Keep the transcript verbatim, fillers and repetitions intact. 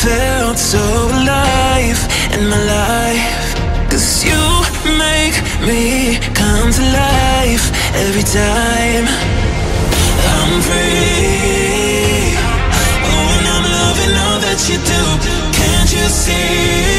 felt so alive in my life. 'Cause you make me come to life every time I'm free. Oh, and I'm loving all that you do. Can't you see?